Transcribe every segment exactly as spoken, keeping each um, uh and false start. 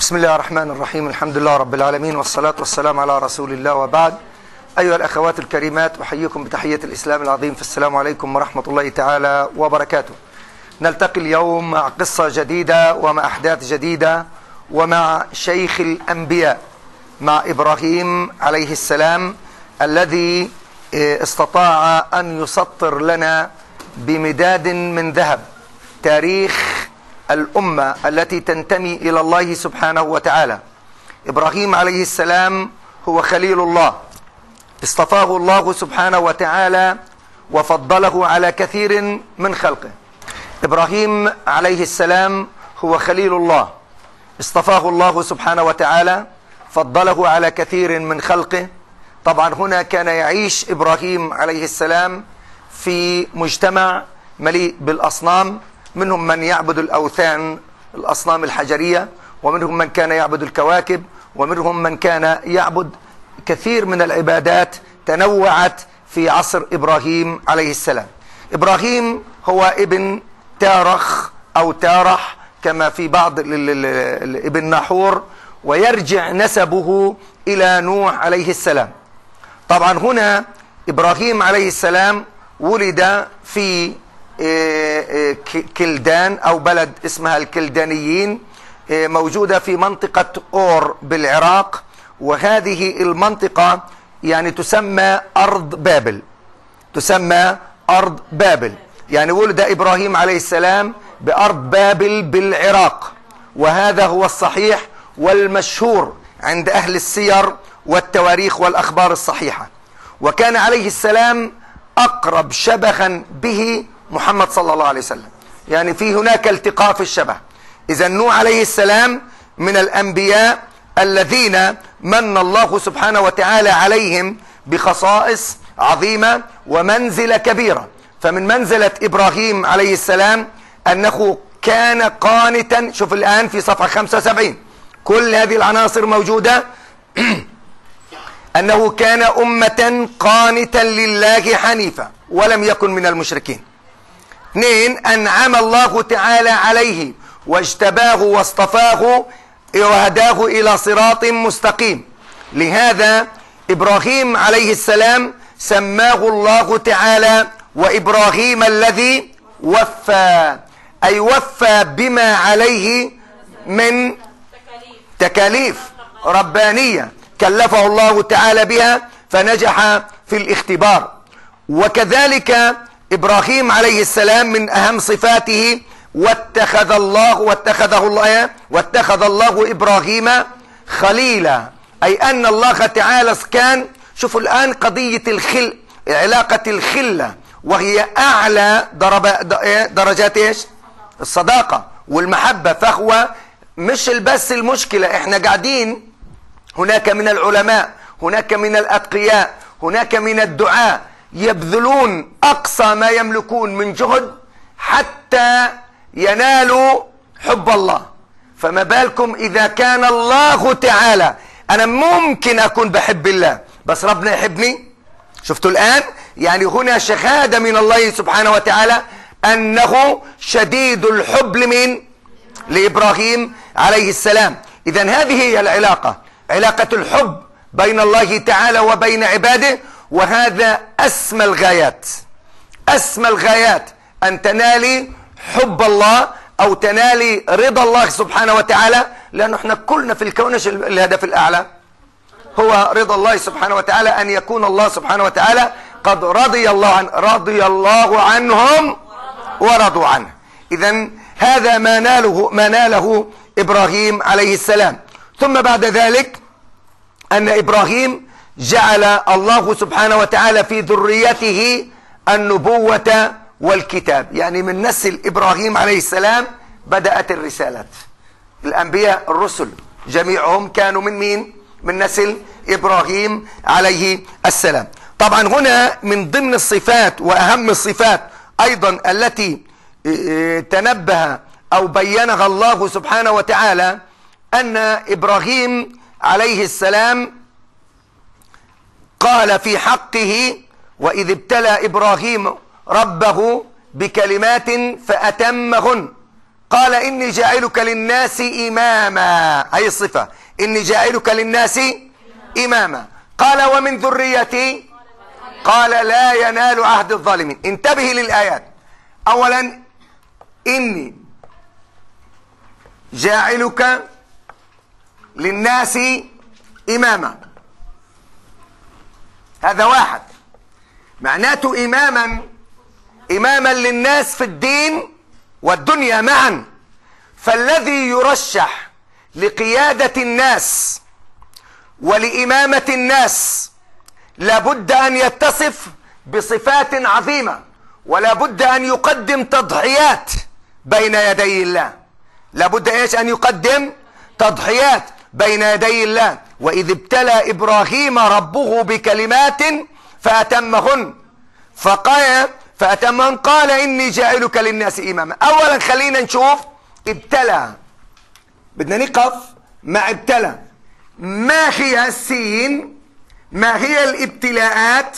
بسم الله الرحمن الرحيم. الحمد لله رب العالمين، والصلاة والسلام على رسول الله، وبعد. أيها الأخوات الكريمات، أحييكم بتحية الإسلام العظيم، فالسلام عليكم ورحمة الله تعالى وبركاته. نلتقي اليوم مع قصة جديدة ومع أحداث جديدة ومع شيخ الأنبياء، مع إبراهيم عليه السلام، الذي استطاع أن يسطر لنا بمداد من ذهب تاريخ الأمة التي تنتمي إلى الله سبحانه وتعالى. إبراهيم عليه السلام هو خليل الله، اصطفاه الله سبحانه وتعالى وفضله على كثير من خلقه. إبراهيم عليه السلام هو خليل الله، اصطفاه الله سبحانه وتعالى، فضله على كثير من خلقه. طبعا هنا كان يعيش إبراهيم عليه السلام في مجتمع مليء بالأصنام، منهم من يعبد الأوثان الأصنام الحجرية، ومنهم من كان يعبد الكواكب، ومنهم من كان يعبد كثير من العبادات تنوعت في عصر إبراهيم عليه السلام. إبراهيم هو ابن تارخ أو تارح كما في بعض ابن ناحور، ويرجع نسبه إلى نوح عليه السلام. طبعا هنا إبراهيم عليه السلام ولد في كلدان أو بلد اسمها الكلدانيين، موجودة في منطقة أور بالعراق، وهذه المنطقة يعني تسمى أرض بابل، تسمى أرض بابل، يعني ولد إبراهيم عليه السلام بأرض بابل بالعراق، وهذا هو الصحيح والمشهور عند أهل السير والتواريخ والأخبار الصحيحة. وكان عليه السلام أقرب شبها به محمد صلى الله عليه وسلم، يعني في هناك التقاء في الشبه. إذا نوح عليه السلام من الأنبياء الذين من الله سبحانه وتعالى عليهم بخصائص عظيمة ومنزلة كبيرة. فمن منزلة إبراهيم عليه السلام أنه كان قانتا، شوف الآن في صفحة خمسة وسبعين كل هذه العناصر موجودة أنه كان أمة قانتا لله حنيفا ولم يكن من المشركين. اثنين، أنعم الله تعالى عليه واجتباه واصطفاه وهداه إلى صراط مستقيم. لهذا إبراهيم عليه السلام سماه الله تعالى وإبراهيم الذي وفى، أي وفى بما عليه من تكاليف ربانية كلفه الله تعالى بها فنجح في الاختبار. وكذلك إبراهيم عليه السلام من أهم صفاته واتخذ الله واتخذه الله واتخذ الله إبراهيم خليلا، أي أن الله تعالى كان، شوفوا الآن قضية الخل، علاقة الخلة، وهي أعلى درجات إيش؟ الصداقة والمحبة. فهو مش بس المشكلة، إحنا قاعدين هناك من العلماء، هناك من الأتقياء، هناك من الدعاء يبذلون أقصى ما يملكون من جهد حتى ينالوا حب الله، فما بالكم إذا كان الله تعالى، أنا ممكن أكون بحب الله بس ربنا يحبني. شفتوا الآن؟ يعني هنا شهادة من الله سبحانه وتعالى أنه شديد الحب لمن؟ لإبراهيم عليه السلام. إذن هذه هي العلاقة، علاقة الحب بين الله تعالى وبين عباده، وهذا أسمى الغايات، أسمى الغايات أن تنالي حب الله أو تنالي رضا الله سبحانه وتعالى، لأنه احنا كلنا في الكون الهدف الأعلى هو رضا الله سبحانه وتعالى، أن يكون الله سبحانه وتعالى قد رضي الله عن رضي الله عنهم ورضوا عنه. إذن هذا ما ناله ما ناله إبراهيم عليه السلام. ثم بعد ذلك أن إبراهيم جعل الله سبحانه وتعالى في ذريته النبوة والكتاب، يعني من نسل إبراهيم عليه السلام بدأت الرسالات. الأنبياء الرسل جميعهم كانوا من مين؟ من نسل إبراهيم عليه السلام. طبعا هنا من ضمن الصفات وأهم الصفات أيضا التي تنبه أو بينها الله سبحانه وتعالى أن إبراهيم عليه السلام قال في حقه: وإذ ابتلى إبراهيم ربه بكلمات فأتمهن. قال إني جاعلك للناس إماما، هي الصفة، إني جاعلك للناس إماما. قال ومن ذريتي، قال لا ينال عهد الظالمين. انتبه للآيات. أولا إني جاعلك للناس إماما، هذا واحد، معناته إماما إماما للناس في الدين والدنيا معا. فالذي يرشح لقيادة الناس ولإمامة الناس لابد أن يتصف بصفات عظيمة، ولا بد أن يقدم تضحيات بين يدي الله. لابد إيش؟ أن يقدم تضحيات بين يدي الله. وإذ ابتلى إبراهيم ربه بكلمات فأتمهن فقال فأتمهن قال إني جاعلك للناس إماما. أولا خلينا نشوف ابتلى، بدنا نقف مع ابتلى. ما هي السين؟ ما هي الابتلاءات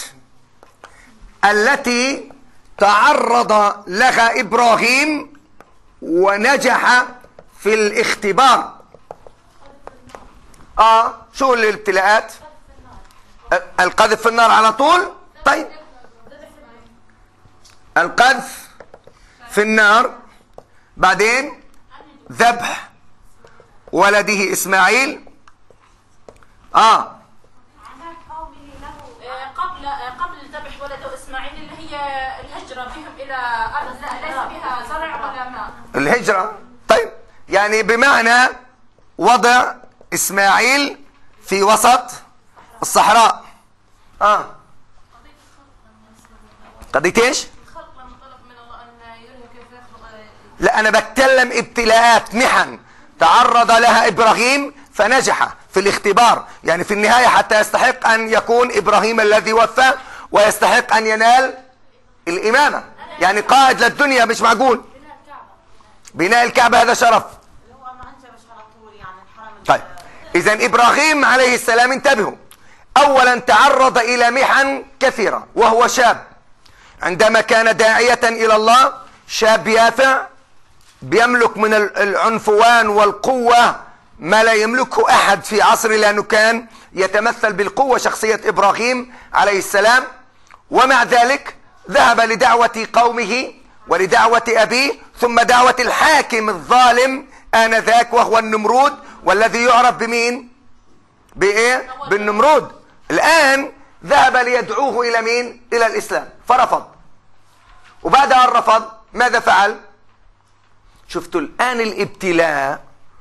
التي تعرض لها إبراهيم ونجح في الاختبار؟ اه شو الابتلاءات؟ القذف في النار على طول. طيب القذف في النار، بعدين ذبح ولده إسماعيل. اه قبل قبل ذبح ولده إسماعيل اللي هي الهجرة بهم إلى أرض ليس بها زرع ولا ماء. الهجرة. طيب يعني بمعنى وضع إسماعيل في وسط الصحراء. اه قضية ايش؟ لا أنا بتكلم ابتلاءات، محن تعرض لها إبراهيم فنجح في الاختبار. يعني في النهاية حتى يستحق أن يكون إبراهيم الذي وفى ويستحق أن ينال الإمامة، يعني قائد للدنيا. مش معقول بناء الكعبة هذا شرف. طيب إذن إبراهيم عليه السلام انتبهوا، أولا تعرض إلى محن كثيرة وهو شاب، عندما كان داعية إلى الله، شاب يافع بيملك من العنفوان والقوة ما لا يملكه أحد في عصره، لأنه كان يتمثل بالقوة شخصية إبراهيم عليه السلام. ومع ذلك ذهب لدعوة قومه ولدعوة أبيه، ثم دعوة الحاكم الظالم آنذاك وهو النمرود، والذي يعرف بمين؟ بإيه؟ بالنمرود. الآن ذهب ليدعوه إلى مين؟ إلى الإسلام، فرفض. وبعد أن رفض ماذا فعل؟ شفتوا الآن الابتلاء،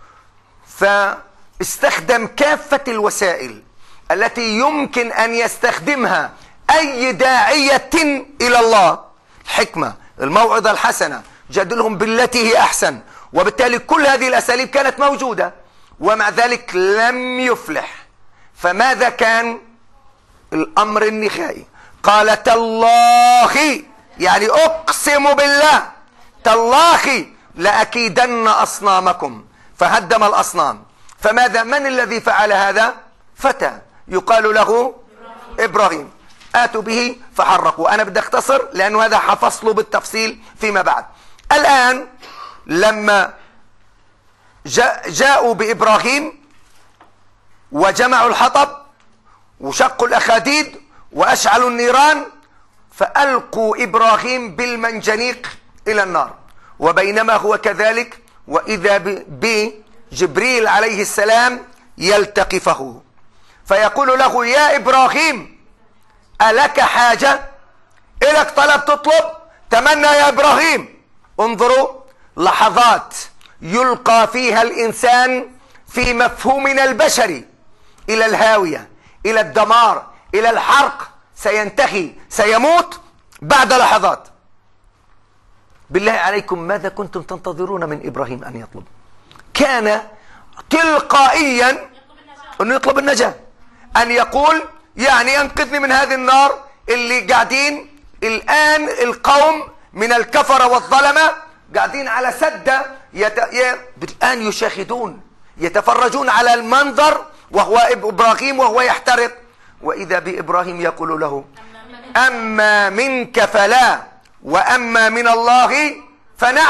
فاستخدم كافة الوسائل التي يمكن أن يستخدمها أي داعية إلى الله، الحكمة، الموعظة الحسنة، جادلهم بالتي هي أحسن. وبالتالي كل هذه الأساليب كانت موجودة، ومع ذلك لم يفلح. فماذا كان الأمر النهائي؟ قال تالله، يعني أقسم بالله، تالله لأكيدن أصنامكم، فهدم الأصنام. فماذا؟ من الذي فعل هذا؟ فتى يقال له إبراهيم. آتوا به فحرقوا. أنا بدي أختصر لأنه هذا حفصله بالتفصيل فيما بعد. الآن لما جاءوا بإبراهيم وجمعوا الحطب وشقوا الأخاديد وأشعلوا النيران، فألقوا إبراهيم بالمنجنيق إلى النار. وبينما هو كذلك وإذا بجبريل عليه السلام يلتقفه فيقول له يا إبراهيم ألك حاجة؟ إلك طلب تطلب؟ تمنى يا إبراهيم. انظروا لحظات يلقى فيها الإنسان في مفهومنا البشري إلى الهاوية، إلى الدمار، إلى الحرق، سينتهي، سيموت بعد لحظات. بالله عليكم ماذا كنتم تنتظرون من إبراهيم أن يطلب؟ كان تلقائيا أنه يطلب النجاة، أن يقول يعني أنقذني من هذه النار اللي قاعدين الآن القوم من الكفرة والظلمة قاعدين على سدة يت... ي... الآن يشاهدون يتفرجون على المنظر وهو إبراهيم وهو يحترق. وإذا بإبراهيم يقول له أما منك فلا وأما من الله فنعم.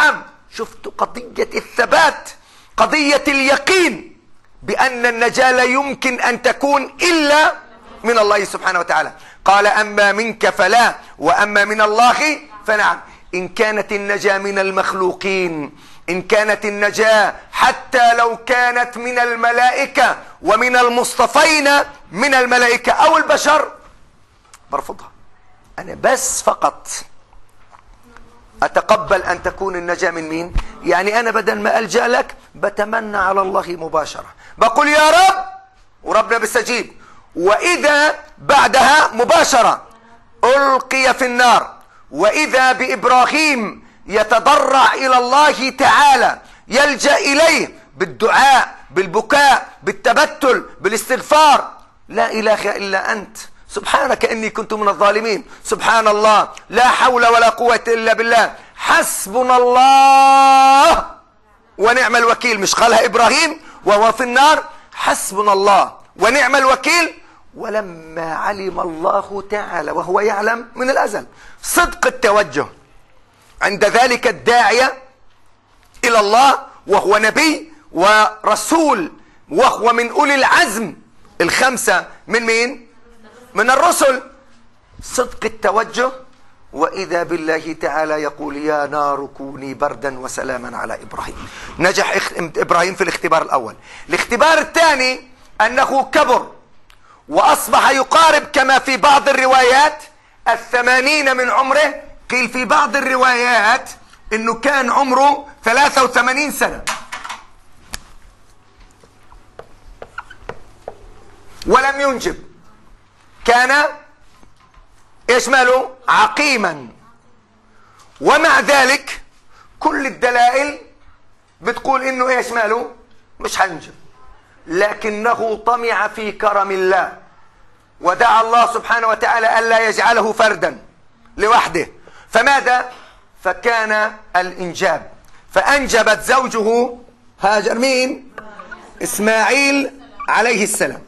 شفت قضية الثبات، قضية اليقين بأن النجاة لا يمكن أن تكون إلا من الله سبحانه وتعالى. قال أما منك فلا وأما من الله فنعم. إن كانت النجاة من المخلوقين، إن كانت النجاة حتى لو كانت من الملائكة ومن المصطفين من الملائكة أو البشر، برفضها. أنا بس فقط أتقبل أن تكون النجاة من مين؟ يعني أنا بدل ما ألجأ لك بتمنى على الله مباشرة، بقول يا رب وربنا بيستجيب، وإذا بعدها مباشرة ألقي في النار. وإذا بإبراهيم يتضرع إلى الله تعالى، يلجأ إليه بالدعاء، بالبكاء، بالتبتل، بالاستغفار: لا إله إلا أنت سبحانك إني كنت من الظالمين، سبحان الله، لا حول ولا قوة إلا بالله، حسبنا الله ونعم الوكيل. مش قالها إبراهيم وهو في النار؟ حسبنا الله ونعم الوكيل. ولما علم الله تعالى وهو يعلم من الأزل صدق التوجه عند ذلك الداعية إلى الله، وهو نبي ورسول، وهو من أولي العزم الخمسة من مين؟ من الرسل. صدق التوجه، وإذا بالله تعالى يقول: يا نار كوني بردا وسلاما على إبراهيم. نجح إبراهيم في الاختبار الأول. الاختبار الثاني أنه كبر وأصبح يقارب كما في بعض الروايات الثمانين من عمره. قيل في بعض الروايات أنه كان عمره ثلاثة وثمانين سنة ولم ينجب. كان ايش ماله؟ عقيما. ومع ذلك كل الدلائل بتقول انه ايش ماله؟ مش هينجب. لكنه طمع في كرم الله ودعا الله سبحانه وتعالى ألا يجعله فردا لوحده. فماذا؟ فكان الإنجاب، فأنجبت زوجه هاجر مين؟ إسماعيل عليه السلام.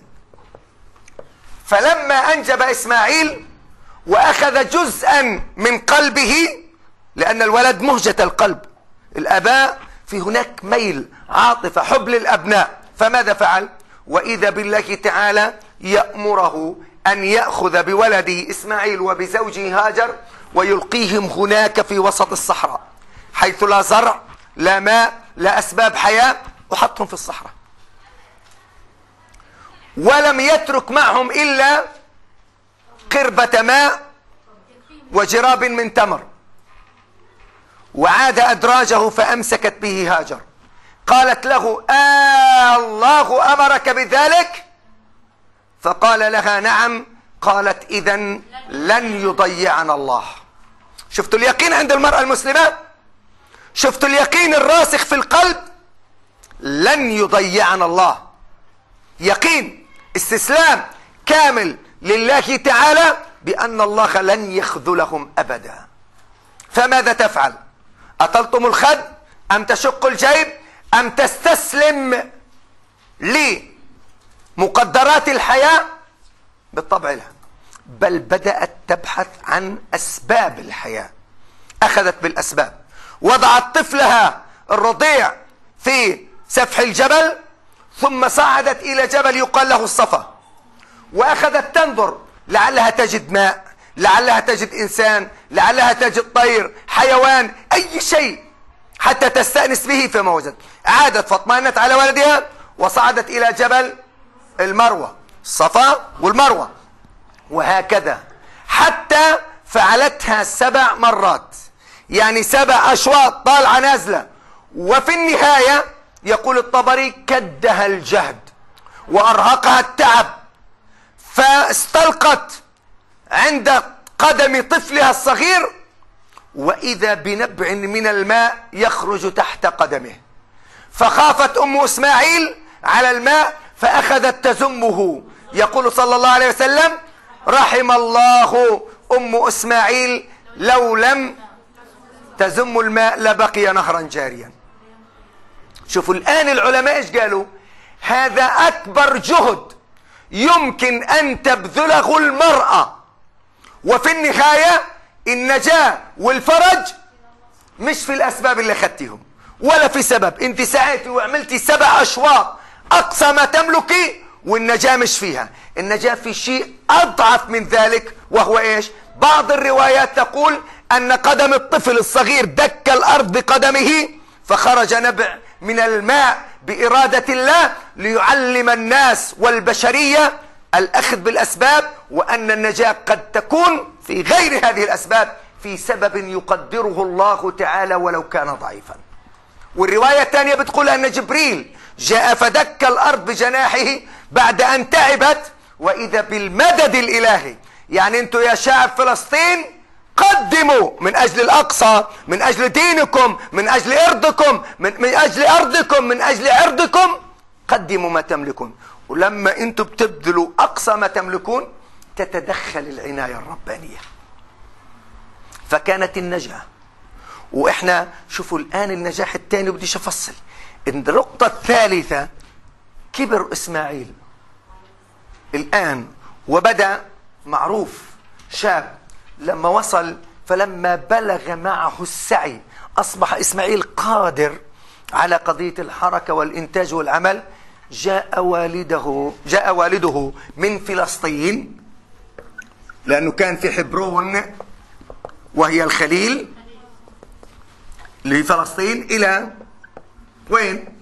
فلما أنجب إسماعيل وأخذ جزءا من قلبه، لأن الولد مهجة القلب، الآباء في هناك ميل، عاطفة، حب للأبناء. فماذا فعل؟ وإذا بالله تعالى يأمره أن يأخذ بولده إسماعيل وبزوجه هاجر ويلقيهم هناك في وسط الصحراء، حيث لا زرع لا ماء لا أسباب حياة، وحطهم في الصحراء. ولم يترك معهم إلا قربة ماء وجراب من تمر. وعاد أدراجه فأمسكت به هاجر، قالت له: آه الله أمرك بذلك؟ فقال لها: نعم. قالت: إذن لن يضيعنا الله. شفتوا اليقين عند المرأة المسلمة؟ شفتوا اليقين الراسخ في القلب؟ لن يضيعنا الله. يقين، استسلام كامل لله تعالى بأن الله لن يخذلهم أبدا. فماذا تفعل؟ أطلتم الخد أم تشق الجيب أم تستسلم لمقدرات الحياة؟ بالطبع لا، بل بدأت تبحث عن أسباب الحياة. أخذت بالأسباب، وضعت طفلها الرضيع في سفح الجبل، ثم صعدت إلى جبل يقال له الصفا، وأخذت تنظر لعلها تجد ماء، لعلها تجد إنسان، لعلها تجد طير، حيوان، أي شيء حتى تستأنس به. فما وجدت. عادت فاطمأنت على ولدها وصعدت إلى جبل المروة، الصفا والمروة، وهكذا حتى فعلتها سبع مرات، يعني سبع أشواط طالعة نازلة. وفي النهاية يقول الطبري: كدها الجهد وأرهقها التعب، فاستلقت عند قدم طفلها الصغير، وإذا بنبع من الماء يخرج تحت قدمه. فخافت أم إسماعيل على الماء فأخذت تزمه. يقول صلى الله عليه وسلم: رحم الله أم إسماعيل لو لم تزم الماء لبقي نهرا جاريا. شوفوا الآن العلماء ايش قالوا؟ هذا أكبر جهد يمكن أن تبذله المرأة، وفي النهاية النجاة والفرج مش في الأسباب اللي أخذتهم، ولا في سبب. انت سعيتي وعملتي سبع اشواط اقصى ما تملكي والنجاة مش فيها. النجاة في شيء اضعف من ذلك، وهو ايش؟ بعض الروايات تقول ان قدم الطفل الصغير دك الارض بقدمه فخرج نبع من الماء بإرادة الله ليعلم الناس والبشرية الأخذ بالأسباب، وأن النجاة قد تكون في غير هذه الأسباب في سبب يقدره الله تعالى ولو كان ضعيفا. والرواية الثانية بتقول أن جبريل جاء فدك الأرض بجناحه بعد أن تعبت، وإذا بالمدد الإلهي. يعني أنتم يا شعب فلسطين قدموا من أجل الأقصى، من أجل دينكم، من أجل إرضكم، من, من أجل أرضكم، من أجل عرضكم، قدموا ما تملكون. ولما أنتم بتبذلوا أقصى ما تملكون تتدخل العناية الربانية، فكانت النجاة. وإحنا شوفوا الآن النجاح الثاني، بديش أفصل. النقطة الثالثة، كبر إسماعيل الآن وبدأ معروف شاب، لما وصل فلما بلغ معه السعي أصبح إسماعيل قادر على قضية الحركة والإنتاج والعمل. جاء والده جاء والده من فلسطين، لأنه كان في حبرون وهي الخليل لفلسطين، إلى وين؟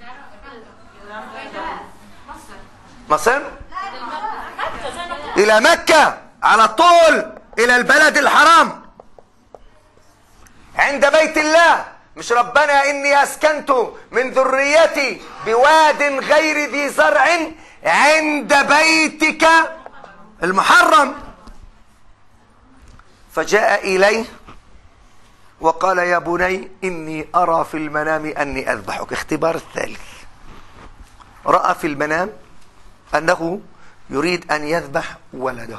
مصر؟ إلى مكة على طول، إلى البلد الحرام عند بيت الله. مش ربنا إني أسكنت من ذريتي بواد غير ذي زرع عند بيتك المحرم. فجاء إليه وقال يا بني إني أرى في المنام أني أذبحك. اختبار الثالث، رأى في المنام أنه يريد أن يذبح ولده.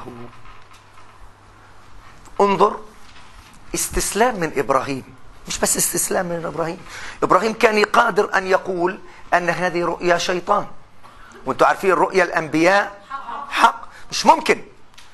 انظر استسلام من إبراهيم، مش بس استسلام من إبراهيم. إبراهيم كان قادر أن يقول أن هذه رؤيا شيطان، وانتم عارفين رؤيا الأنبياء حق، مش ممكن.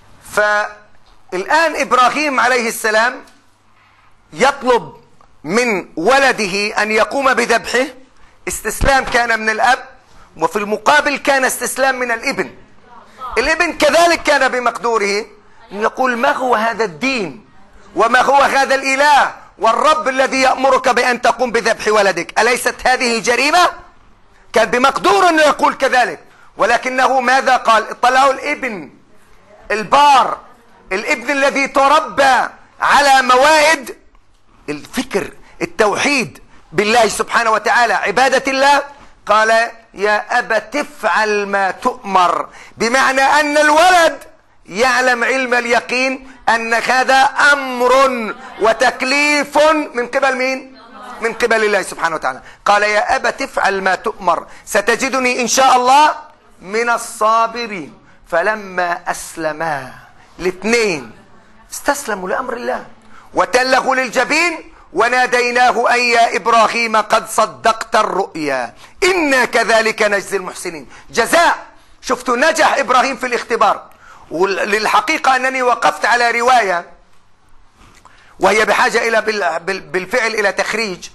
فالآن إبراهيم عليه السلام يطلب من ولده أن يقوم بذبحه. استسلام كان من الأب، وفي المقابل كان استسلام من الابن. الابن كذلك كان بمقدوره أن يقول ما هو هذا الدين وما هو هذا الإله والرب الذي يأمرك بأن تقوم بذبح ولدك، أليست هذه جريمة؟ كان بمقدور أن يقول كذلك، ولكنه ماذا قال؟ طلعوا الابن البار، الابن الذي تربى على موائد الفكر التوحيد بالله سبحانه وتعالى، عبادة الله. قال يا أبت افعل ما تؤمر، بمعنى أن الولد يعلم علم اليقين أن هذا أمر وتكليف من قبل مين؟ من قبل الله سبحانه وتعالى. قال يا أبت افعل ما تؤمر ستجدني إن شاء الله من الصابرين. فلما أسلما الاثنين استسلموا لأمر الله وتلغوا للجبين وناديناه أن يا إبراهيم قد صدقت الرؤيا إنا كذلك نجزي المحسنين. جزاء. شفتوا نجح إبراهيم في الاختبار. وللحقيقة أنني وقفت على رواية وهي بحاجة إلى بالفعل إلى تخريج،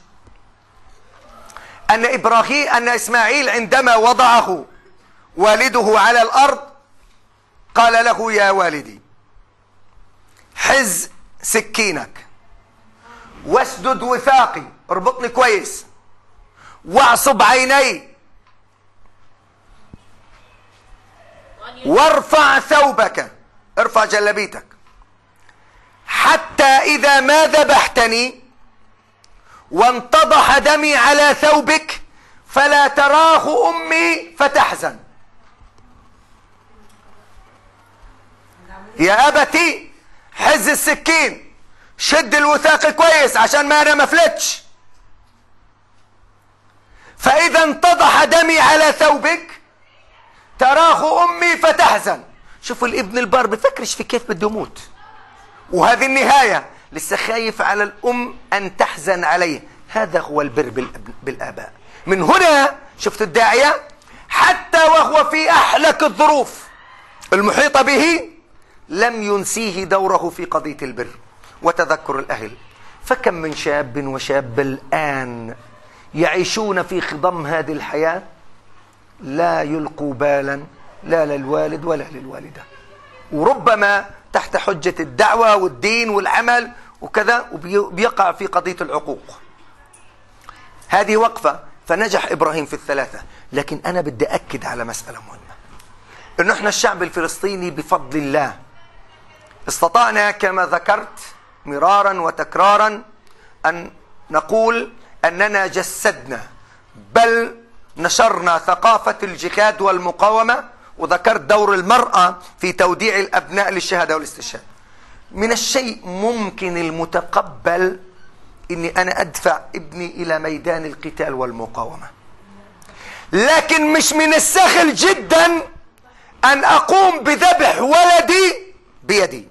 أن إبراهيم أن إسماعيل عندما وضعه والده على الأرض قال له يا والدي حز سكينك واسدد وثاقي، اربطني كويس، واعصب عيني، وارفع ثوبك، ارفع جلبيتك، حتى إذا ما ذبحتني وانتضح دمي على ثوبك فلا تراه أمي فتحزن. يا أبتي حز السكين، شد الوثاق كويس عشان ما أنا مفلتش، فإذا انتضح دمي على ثوبك تراه أمي فتحزن. شوفوا الابن البار بفكرش في كيف بده يموت، وهذه النهاية، لسه خايف على الأم أن تحزن عليه. هذا هو البر بالآباء. من هنا شفت الداعية حتى وهو في أحلك الظروف المحيطة به لم ينسيه دوره في قضية البر وتذكر الأهل. فكم من شاب وشاب الآن يعيشون في خضم هذه الحياة لا يلقوا بالا لا للوالد ولا للوالدة، وربما تحت حجة الدعوة والدين والعمل وكذا، وبيقع في قضية العقوق. هذه وقفة. فنجح إبراهيم في الثلاثة. لكن أنا بدي أكد على مسألة مهمة، إنه إحنا الشعب الفلسطيني بفضل الله استطعنا كما ذكرت مرارا وتكرارا أن نقول أننا جسدنا بل نشرنا ثقافة الجهاد والمقاومة، وذكرت دور المرأة في توديع الأبناء للشهادة والاستشهاد. من الشيء ممكن المتقبل إني أنا أدفع ابني إلى ميدان القتال والمقاومة، لكن مش من السهل جدا أن أقوم بذبح ولدي بيدي.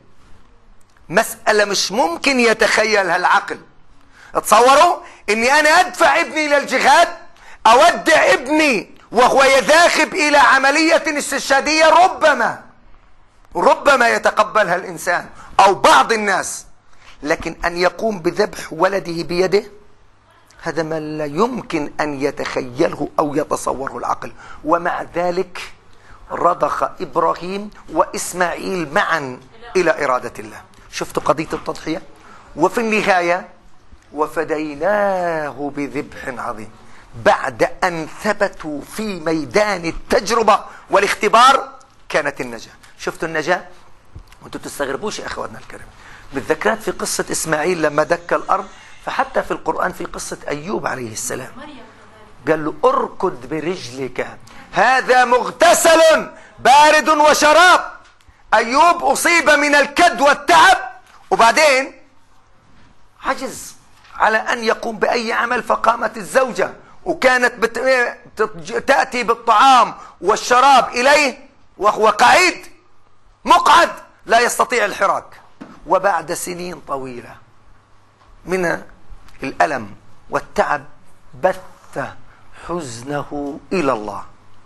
مسألة مش ممكن يتخيلها العقل. تصوروا إني أنا أدفع ابني إلى الجهاد، أودع ابني وهو يذاهب إلى عملية استشهادية ربما ربما يتقبلها الإنسان أو بعض الناس، لكن أن يقوم بذبح ولده بيده هذا ما لا يمكن أن يتخيله أو يتصوره العقل. ومع ذلك رضخ إبراهيم وإسماعيل معا إلى إرادة الله. شفتوا قضية التضحية؟ وفي النهاية وفديناه بذبح عظيم. بعد أن ثبتوا في ميدان التجربة والاختبار كانت النجاة. شفتوا النجاة؟ وانتوا تستغربوش يا أخواتنا الكرام، بالذكرات في قصة إسماعيل لما دك الأرض، فحتى في القرآن في قصة أيوب عليه السلام قال له اركض برجلك هذا مغتسل بارد وشراب. أيوب أصيب من الكد والتعب وبعدين عجز على أن يقوم بأي عمل، فقامت الزوجة وكانت بت... تأتي بالطعام والشراب إليه وهو قعيد مقعد لا يستطيع الحراك. وبعد سنين طويلة من الألم والتعب بث حزنه إلى الله،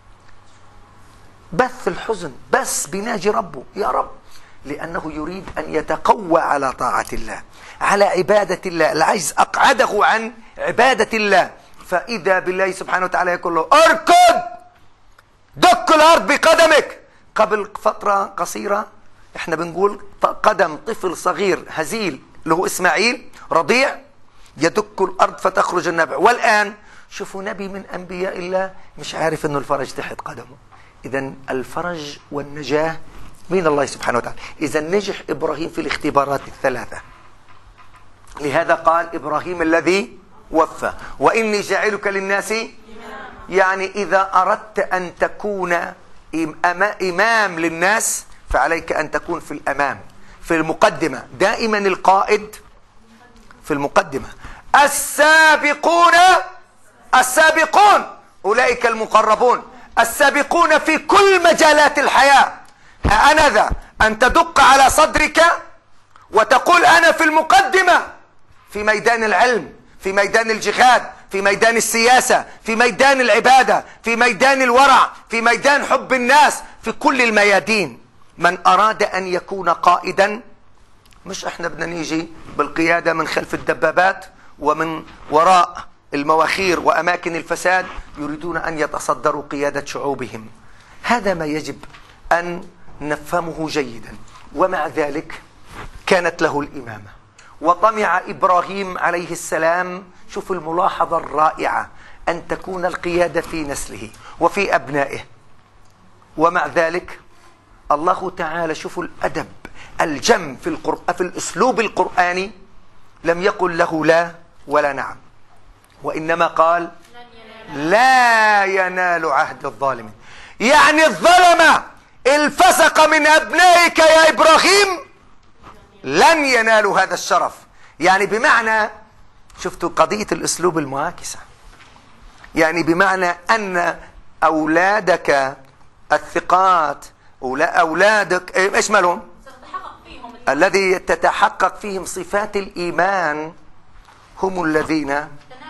بث الحزن بس بيناجي ربه يا رب، لأنه يريد أن يتقوى على طاعة الله على عبادة الله. العجز أقعده عن عبادة الله، فإذا بالله سبحانه وتعالى يقول له اركض دك الأرض بقدمك. قبل فترة قصيرة احنا بنقول قدم طفل صغير هزيل له إسماعيل رضيع يدك الأرض فتخرج النبع، والآن شوفوا نبي من أنبياء الله مش عارف أنه الفرج تحت قدمه. إذن الفرج والنجاة من الله سبحانه وتعالى. إذن نجح إبراهيم في الاختبارات الثلاثة، لهذا قال إبراهيم الذي وفى وإني جاعلك للناس، يعني إذا أردت أن تكون إمام للناس فعليك أن تكون في الأمام في المقدمة. دائما القائد في المقدمة. السابقون السابقون أولئك المقربون، السابقون في كل مجالات الحياة. أنا ذا أن تدق على صدرك وتقول أنا في المقدمة في ميدان العلم، في ميدان الجهاد، في ميدان السياسة، في ميدان العبادة، في ميدان الورع، في ميدان حب الناس، في كل الميادين. من أراد أن يكون قائدا، مش احنا بدنا نيجي بالقيادة من خلف الدبابات ومن وراء المواخير وأماكن الفساد، يريدون أن يتصدروا قيادة شعوبهم. هذا ما يجب أن نفهمه جيدا. ومع ذلك كانت له الإمامة وطمع إبراهيم عليه السلام. شوفوا الملاحظة الرائعة، أن تكون القيادة في نسله وفي أبنائه. ومع ذلك الله تعالى شوفوا الأدب الجم في القرآن في الأسلوب القرآني، لم يقل له لا ولا نعم، وإنما قال لا ينال عهد الظالمين. يعني الظلمة الفسق من أبنائك يا إبراهيم لن ينالوا هذا الشرف. يعني بمعنى شفتوا قضية الأسلوب المعاكسة، يعني بمعنى أن أولادك الثقات أولادك إيش مالهم الذي تتحقق فيهم صفات الإيمان هم الذين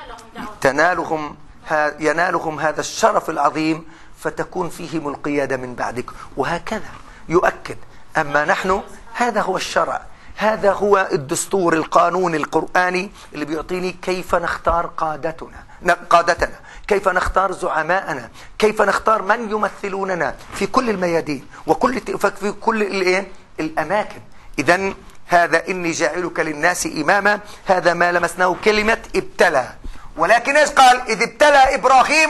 تنالهم ينالهم هذا الشرف العظيم، فتكون فيهم القيادة من بعدك. وهكذا يؤكد. أما نحن هذا هو الشرع، هذا هو الدستور القانون القرآني اللي بيعطيني كيف نختار قادتنا قادتنا كيف نختار زعماءنا، كيف نختار من يمثلوننا في كل الميادين وكل في كل الايه الاماكن. اذا هذا اني جاعلك للناس اماما، هذا ما لمسناه كلمه ابتلى. ولكن ايش قال؟ اذ ابتلى ابراهيم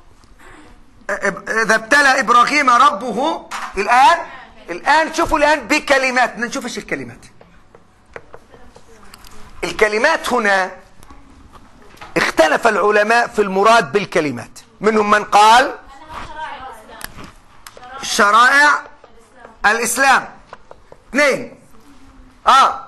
اذا ابتلى ابراهيم ربه. الان الان شوفوا الان بكلمات، نشوف ايش الكلمات. الكلمات هنا اختلف العلماء في المراد بالكلمات، منهم من قال شرائع الإسلام. اثنين اه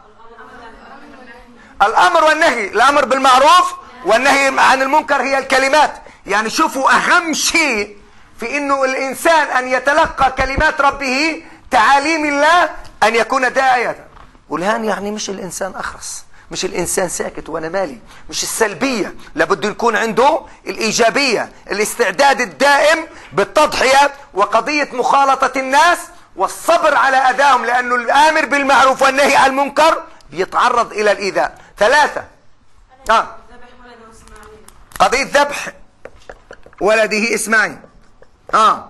الأمر والنهي، الأمر بالمعروف والنهي عن المنكر هي الكلمات. يعني شوفوا أهم شيء في إنه الإنسان أن يتلقى كلمات ربه تعاليم الله أن يكون داعية. والهان يعني مش الإنسان أخرس، مش الإنسان ساكت وأنا مالي، مش السلبية، لابد يكون عنده الإيجابية، الاستعداد الدائم بالتضحية وقضية مخالطة الناس والصبر على أذاهم، لأنه الآمر بالمعروف والنهي عن المنكر بيتعرض إلى الإيذاء. ثلاثة آه. قضية ذبح ولده إسماعيل. آه.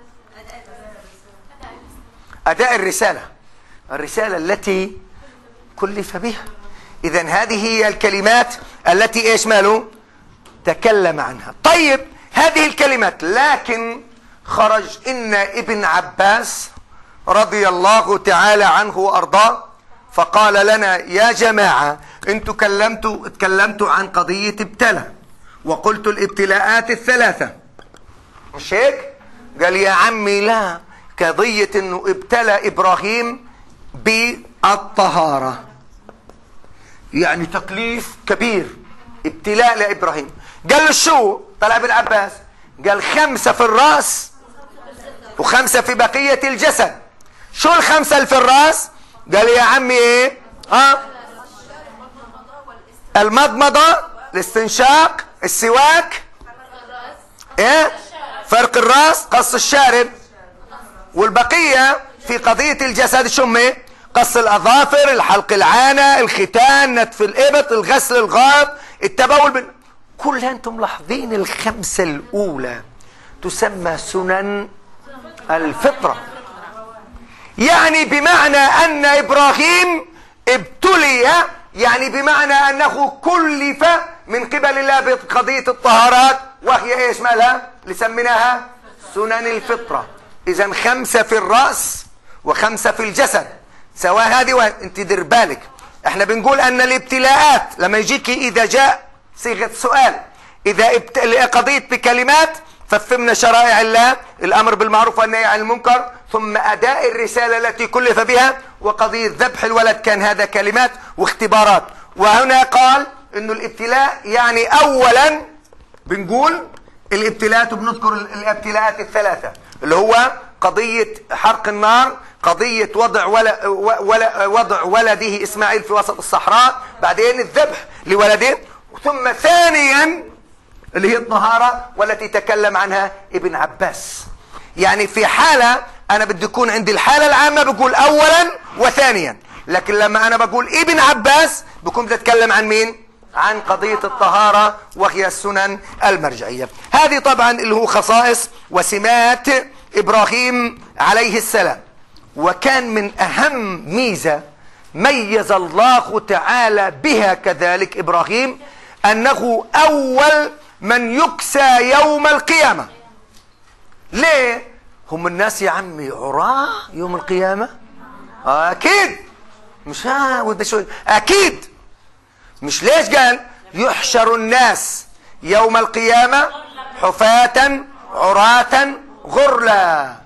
أداء الرسالة، الرسالة التي كلف بها. إذن هذه هي الكلمات التي إيش ماله تكلم عنها. طيب هذه الكلمات، لكن خرج إن ابن عباس رضي الله تعالى عنه وأرضاه فقال لنا يا جماعة انتوا تكلمتوا تكلمتوا عن قضية ابتلى وقلتوا الابتلاءات الثلاثة، مش هيك؟ قال يا عمي لا، قضية انه ابتلى ابراهيم بالطهارة، يعني تكليف كبير، ابتلاء لابراهيم. قال له شو؟ طلع ابن عباس قال خمسة في الرأس وخمسة في بقية الجسد. شو الخمسة اللي في الرأس؟ قال يا عمي ايه؟ اه المضمضة، الاستنشاق، السواك، ايه؟ فرق الرأس، قص الشارب. والبقية في قضية الجسد شو؟ قص الأظافر، الحلق العانة، الختان، نتف الإبط، الغسل الغائط، التبول بال... كلها انتم ملاحظين الخمسة الأولى تسمى سنن الفطرة. يعني بمعنى أن إبراهيم ابتلي، يعني بمعنى أنه كلف من قبل الله بقضية الطهارات، وهي إيش مالها؟ اللي سميناها سنن الفطرة. إذن خمسة في الرأس وخمسة في الجسد، سواء هذه و... انت دير بالك، احنا بنقول أن الابتلاءات لما يجيك إذا جاء صيغة سؤال، إذا ابت... قضية بكلمات ففهمنا شرائع الله، الأمر بالمعروف والنهي عن المنكر، ثم أداء الرسالة التي كلف بها، وقضية ذبح الولد كان هذا كلمات واختبارات. وهنا قال إنه الابتلاء يعني أولا بنقول الابتلاءات، وبنذكر الابتلاءات الثلاثة اللي هو قضية حرق النار، قضية وضع ولا ولا وضع ولده إسماعيل في وسط الصحراء، بعدين الذبح لولده، ثم ثانيا اللي هي الطهارة والتي تكلم عنها ابن عباس. يعني في حالة أنا بدي يكون عندي الحالة العامة بقول أولا وثانيا، لكن لما أنا بقول ابن عباس بكون بدي أتكلم عن مين؟ عن قضية الطهارة وهي السنن المرجعية. هذه طبعا اللي هو خصائص وسمات إبراهيم عليه السلام. وكان من أهم ميزة ميز الله تعالى بها كذلك إبراهيم أنه أول من يكسى يوم القيامة. ليه؟ هم الناس يا عمي عراة يوم القيامة؟ أكيد مش ها وده شو أكيد مش. ليش قال يحشر الناس يوم القيامة حفاة عراة غرلا؟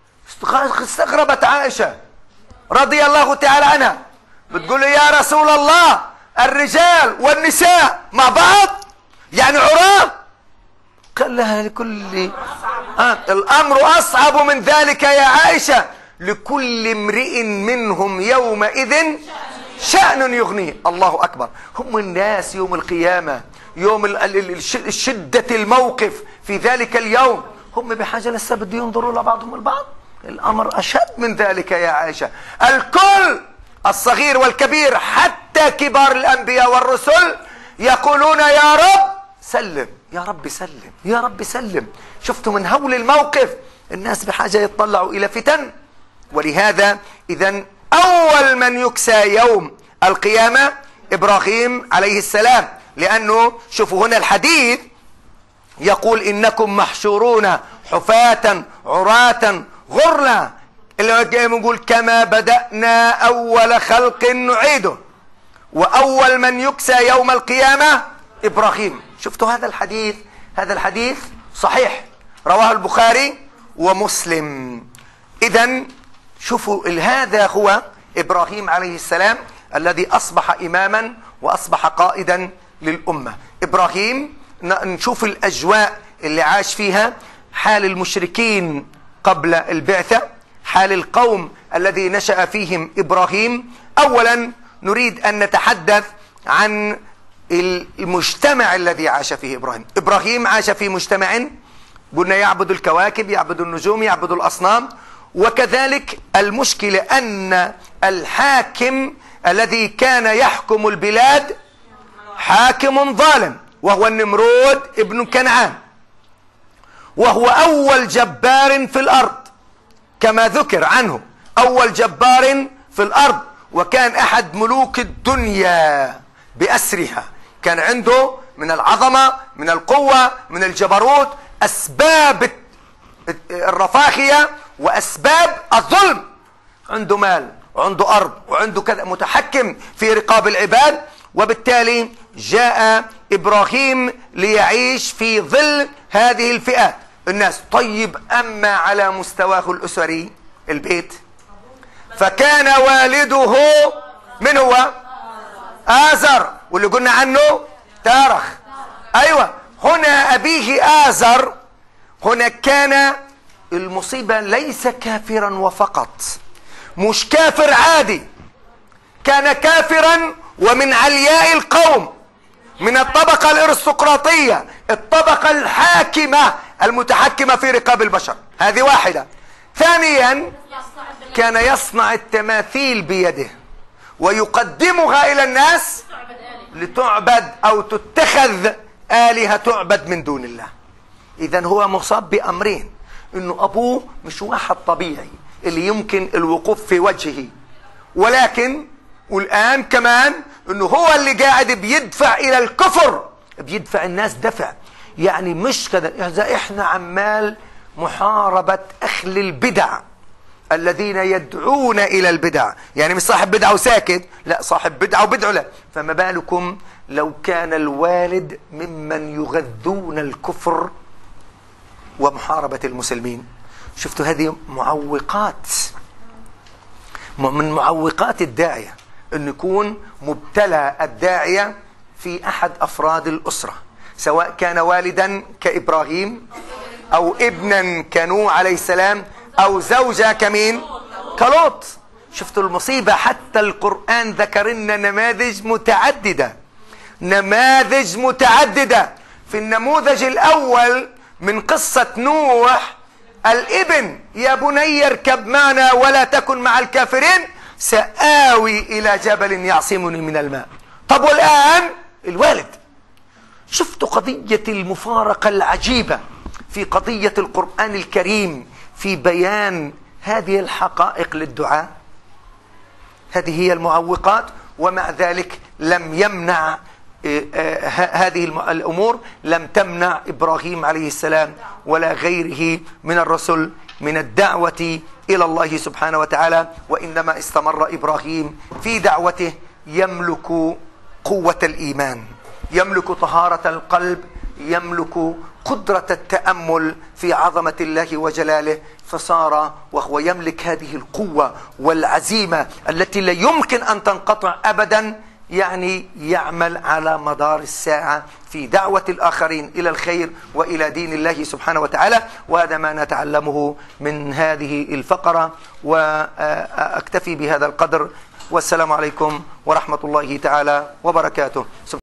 استغربت عائشة رضي الله تعالى عنها، بتقول يا رسول الله الرجال والنساء مع بعض يعني عراة؟ قال لها لكل آه. الأمر أصعب من ذلك يا عائشة، لكل امرئ منهم يومئذ شأن يغنيه. الله أكبر. هم الناس يوم القيامة، يوم الشدة الموقف في ذلك اليوم، هم بحاجة لسه بده ينظروا لبعضهم البعض. الأمر أشد من ذلك يا عائشة. الكل الصغير والكبير حتى كبار الأنبياء والرسل يقولون يا رب سلم، يا رب سلم، يا رب سلم. شفتوا من هول الموقف الناس بحاجة يتطلعوا إلى فتن. ولهذا إذن أول من يكسى يوم القيامة إبراهيم عليه السلام، لأنه شوفوا هنا الحديث يقول إنكم محشورون حفاة عراة غرلا، اللي يقول كما بدأنا أول خلق نعيده، وأول من يكسى يوم القيامة إبراهيم. شفتوا هذا الحديث؟ هذا الحديث صحيح رواه البخاري ومسلم. إذن شوفوا هذا هو إبراهيم عليه السلام الذي أصبح إماما وأصبح قائدا للأمة. إبراهيم نشوف الأجواء اللي عاش فيها، حال المشركين قبل البعثة، حال القوم الذي نشأ فيهم إبراهيم. أولا نريد أن نتحدث عن المجتمع الذي عاش فيه إبراهيم. إبراهيم عاش في مجتمع قلنا يعبد الكواكب، يعبد النجوم، يعبد الأصنام. وكذلك المشكلة أن الحاكم الذي كان يحكم البلاد حاكم ظالم، وهو النمرود ابن كنعان، وهو أول جبار في الأرض كما ذكر عنه، أول جبار في الأرض، وكان أحد ملوك الدنيا بأسرها. كان عنده من العظمة، من القوة، من الجبروت، أسباب الرفاهية وأسباب الظلم. عنده مال وعنده أرض وعنده كذا، متحكم في رقاب العباد. وبالتالي جاء إبراهيم ليعيش في ظل هذه الفئات الناس. طيب أما على مستواه الأسري البيت، فكان والده من هو؟ آزر، واللي قلنا عنه تارخ. أيوة، هنا أبيه آزر هنا كان المصيبة ليس كافرا وفقط، مش كافر عادي، كان كافرا ومن علياء القوم، من الطبقة الارستقراطية، الطبقة الحاكمة المتحكمة في رقاب البشر. هذه واحدة. ثانيا كان يصنع التماثيل بيده ويقدمها إلى الناس لتعبد أو تتخذ آلهة تعبد من دون الله. إذن هو مصاب بأمرين، إنه أبوه مش واحد طبيعي اللي يمكن الوقوف في وجهه، ولكن والآن كمان إنه هو اللي قاعد بيدفع إلى الكفر، بيدفع الناس دفع. يعني مش كذا، إذا إحنا عمال محاربة أهل البدع الذين يدعون إلى البدع، يعني مش صاحب بدعة وساكت، لا، صاحب بدعة وبدعة لا. فما بالكم لو كان الوالد ممن يغذون الكفر ومحاربة المسلمين. شفتوا هذه معوقات من معوقات الداعية، أن يكون مبتلى الداعية في أحد أفراد الأسرة، سواء كان والدا كإبراهيم أو ابنا كنوح عليه السلام أو زوجة كمين كلوط. شفتوا المصيبة؟ حتى القرآن ذكر لنا نماذج متعددة، نماذج متعددة. في النموذج الأول من قصة نوح، الابن يا بني اركب معنا ولا تكن مع الكافرين سآوي إلى جبل يعصمني من الماء. طب والآن الوالد. شفتوا قضية المفارقة العجيبة في قضية القرآن الكريم في بيان هذه الحقائق للدعاء؟ هذه هي المعوقات، ومع ذلك لم يمنع هذه الأمور لم تمنع إبراهيم عليه السلام ولا غيره من الرسل من الدعوة إلى الله سبحانه وتعالى، وإنما استمر إبراهيم في دعوته يملك قوة الإيمان، يملك طهارة القلب، يملك قدرة التأمل في عظمة الله وجلاله، فصار وهو يملك هذه القوة والعزيمة التي لا يمكن أن تنقطع أبدا، يعني يعمل على مدار الساعة في دعوة الآخرين إلى الخير وإلى دين الله سبحانه وتعالى. وهذا ما نتعلمه من هذه الفقرة، وأكتفي بهذا القدر، والسلام عليكم ورحمة الله تعالى وبركاته.